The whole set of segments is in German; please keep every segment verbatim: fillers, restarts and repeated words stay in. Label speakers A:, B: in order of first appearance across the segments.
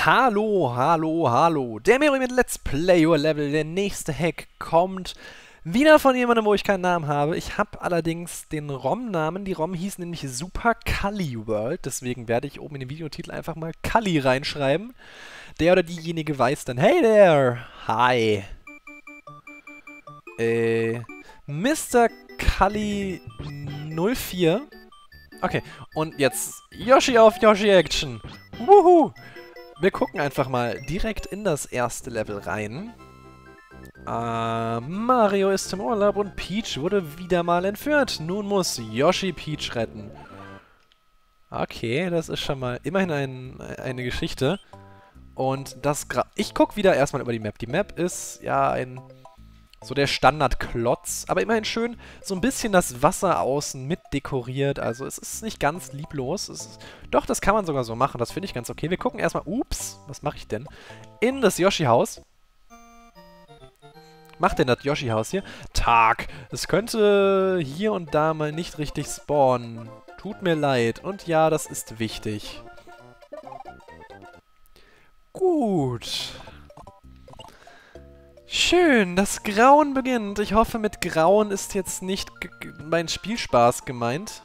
A: Hallo, hallo, hallo. Der Mero mit Let's Play Your Level. Der nächste Hack kommt wieder von jemandem, wo ich keinen Namen habe. Ich habe allerdings den ROM-Namen. Die ROM hieß nämlich Super Kali World. Deswegen werde ich oben in den Videotitel einfach mal Kali reinschreiben. Der oder diejenige weiß dann, hey there, hi. Äh, Mister Kali null vier. Okay, und jetzt Yoshi auf Yoshi Action. Wuhu! Wir gucken einfach mal direkt in das erste Level rein. Äh, Mario ist im Urlaub und Peach wurde wieder mal entführt. Nun muss Yoshi Peach retten. Okay, das ist schon mal immerhin ein, eine Geschichte. Und das Gra Ich gucke wieder erstmal über die Map. Die Map ist ja ein... so der Standardklotz, aber immerhin schön so ein bisschen das Wasser außen mit dekoriert. Also es ist nicht ganz lieblos. Es ist, doch, das kann man sogar so machen. Das finde ich ganz okay. Wir gucken erstmal, ups, was mache ich denn? In das Yoshi-Haus. Macht denn das Yoshi-Haus hier? Tag. Es könnte hier und da mal nicht richtig spawnen. Tut mir leid. Und ja, das ist wichtig. Gut. Schön, das Grauen beginnt. Ich hoffe, mit Grauen ist jetzt nicht mein Spielspaß gemeint.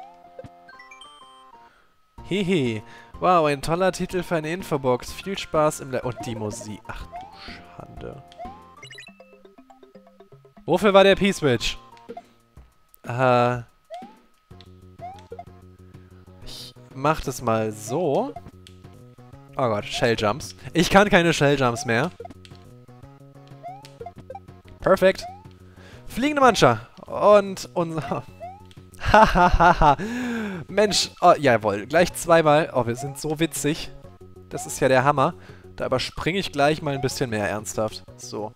A: Hehe. Wow, ein toller Titel für eine Infobox. Viel Spaß im... Le Und die Musik. Ach du Schande. Wofür war der P-Switch? Äh... Ich mach das mal so. Oh Gott, Shelljumps. Ich kann keine Shelljumps mehr. Perfekt. Fliegende Mancha. Und unser... Hahaha. Mensch. Oh, jawohl. Gleich zweimal. Oh, wir sind so witzig. Das ist ja der Hammer. Da überspringe ich gleich mal ein bisschen mehr ernsthaft. So.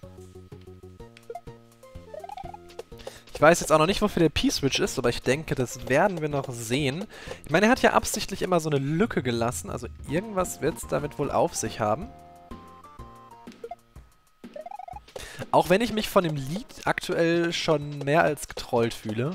A: Ich weiß jetzt auch noch nicht, wofür der P-Switch ist, aber ich denke, das werden wir noch sehen. Ich meine, er hat ja absichtlich immer so eine Lücke gelassen. Also irgendwas wird es damit wohl auf sich haben. Auch wenn ich mich von dem Lied aktuell schon mehr als getrollt fühle.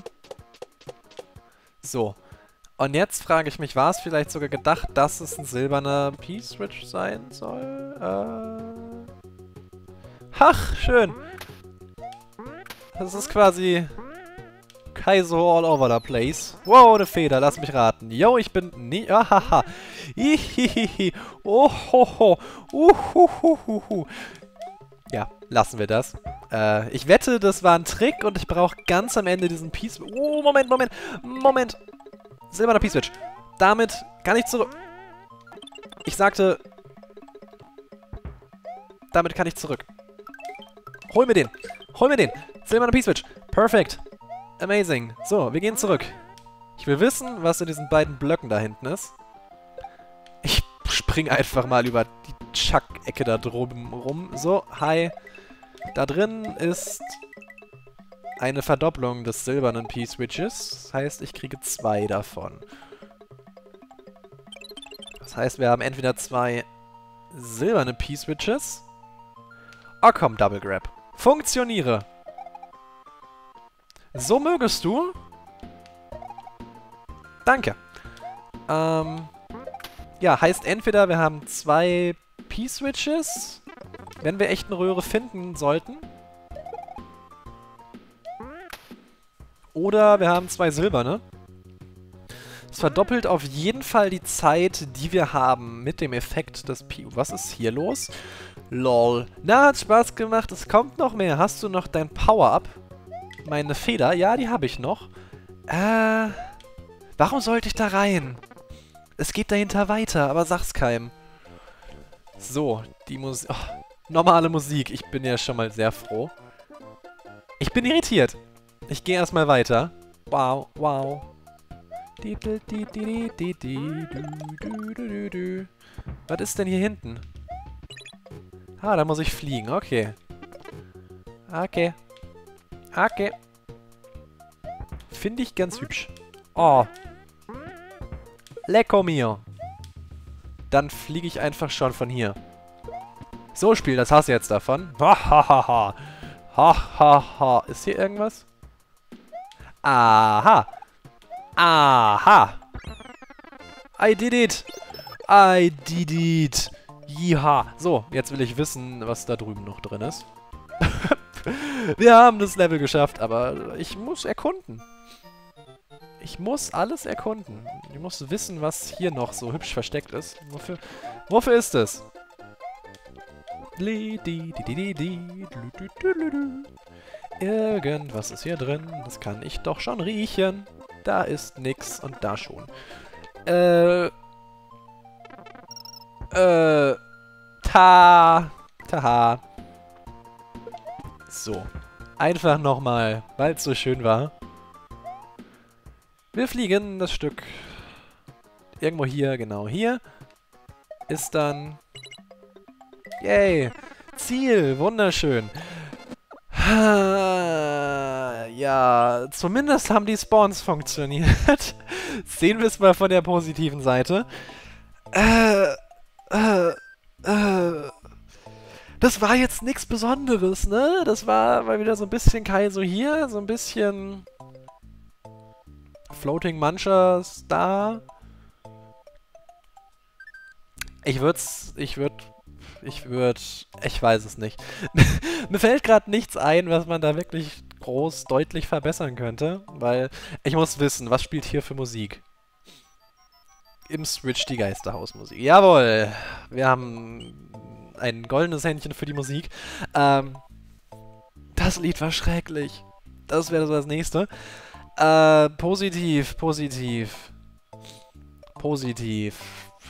A: So. Und jetzt frage ich mich, war es vielleicht sogar gedacht, dass es ein silberner P-Switch sein soll? Äh... Ach, schön. Das ist quasi Kaizo all over the place. Wow, eine Feder, lass mich raten. Yo, ich bin... nie... Ahaha. Ihihihi. Ohoho. Uhuhuhuhu. Ja, lassen wir das. Äh, ich wette, das war ein Trick und ich brauche ganz am Ende diesen P-Switch. Oh, Moment, Moment, Moment. Silberner P-Switch. Damit kann ich zurück... Ich sagte... Damit kann ich zurück. Hol mir den. Hol mir den. Silberner P-Switch. Perfekt. Amazing. So, wir gehen zurück. Ich will wissen, was in diesen beiden Blöcken da hinten ist. Ich spring einfach mal über die Chuck-Ecke da drüben rum. So, hi. Da drin ist eine Verdopplung des silbernen P-Switches. Das heißt, ich kriege zwei davon. Das heißt, wir haben entweder zwei silberne P-Switches. Oh komm, Double Grab. Funktioniere. So mögest du. Danke. Ähm... Ja, heißt entweder wir haben zwei P-Switches, wenn wir echt eine Röhre finden sollten. Oder wir haben zwei silberne. Es verdoppelt auf jeden Fall die Zeit, die wir haben mit dem Effekt des P... Was ist hier los? Lol. Na, hat Spaß gemacht. Es kommt noch mehr. Hast du noch dein Power-Up? Meine Feder? Ja, die habe ich noch. Äh... Warum sollte ich da rein? Es geht dahinter weiter, aber sag's keinem. So, die Musik... Oh, normale Musik. Ich bin ja schon mal sehr froh. Ich bin irritiert. Ich gehe erstmal weiter. Wow, wow. Was ist denn hier hinten? Ah, da muss ich fliegen. Okay. Okay. Okay. Finde ich ganz hübsch. Oh. Lecco mio. Dann fliege ich einfach schon von hier. So, Spiel, das hast du jetzt davon. Hahaha. Hahaha. Ist hier irgendwas? Aha. Aha. I did it. I did it. Ja, so, jetzt will ich wissen, was da drüben noch drin ist. Wir haben das Level geschafft, aber ich muss erkunden. Ich muss alles erkunden. Ich muss wissen, was hier noch so hübsch versteckt ist. Wofür, wofür ist es? Irgendwas ist hier drin. Das kann ich doch schon riechen. Da ist nix und da schon. Äh... Äh... Ta... Taha. So. Einfach nochmal, weil es so schön war. Wir fliegen das Stück irgendwo hier, genau hier. Ist dann... Yay! Ziel! Wunderschön! Ja, zumindest haben die Spawns funktioniert. Sehen wir es mal von der positiven Seite. Äh, äh, äh... Das war jetzt nichts Besonderes, ne? Das war mal wieder so ein bisschen Kaizo hier, so ein bisschen Floating Munchers da. Ich würd's, ich würd, ich würd, ich weiß es nicht. Mir fällt gerade nichts ein, was man da wirklich groß, deutlich verbessern könnte, weil ich muss wissen, was spielt hier für Musik? Im Switch die Geisterhausmusik. Jawohl, wir haben ein goldenes Händchen für die Musik. Ähm, das Lied war schrecklich. Das wäre so das nächste. Äh, positiv, positiv. Positiv.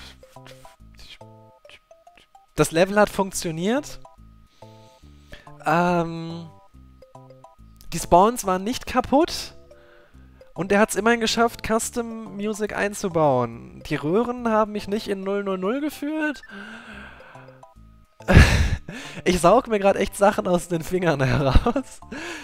A: Das Level hat funktioniert. Ähm, die Spawns waren nicht kaputt. Und er hat es immerhin geschafft, Custom Music einzubauen. Die Röhren haben mich nicht in null null null geführt. Ich saug mir gerade echt Sachen aus den Fingern heraus.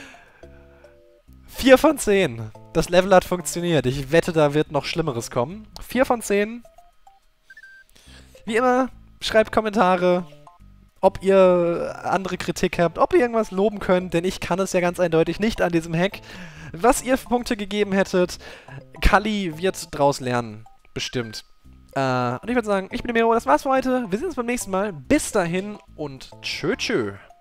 A: vier von zehn. Das Level hat funktioniert. Ich wette, da wird noch Schlimmeres kommen. vier von zehn. Wie immer, schreibt Kommentare, ob ihr andere Kritik habt, ob ihr irgendwas loben könnt, denn ich kann es ja ganz eindeutig nicht an diesem Hack. Was ihr für Punkte gegeben hättet, Kali wird draus lernen. Bestimmt. Äh, und ich würde sagen, ich bin der Mero, das war's für heute. Wir sehen uns beim nächsten Mal. Bis dahin und tschö tschö.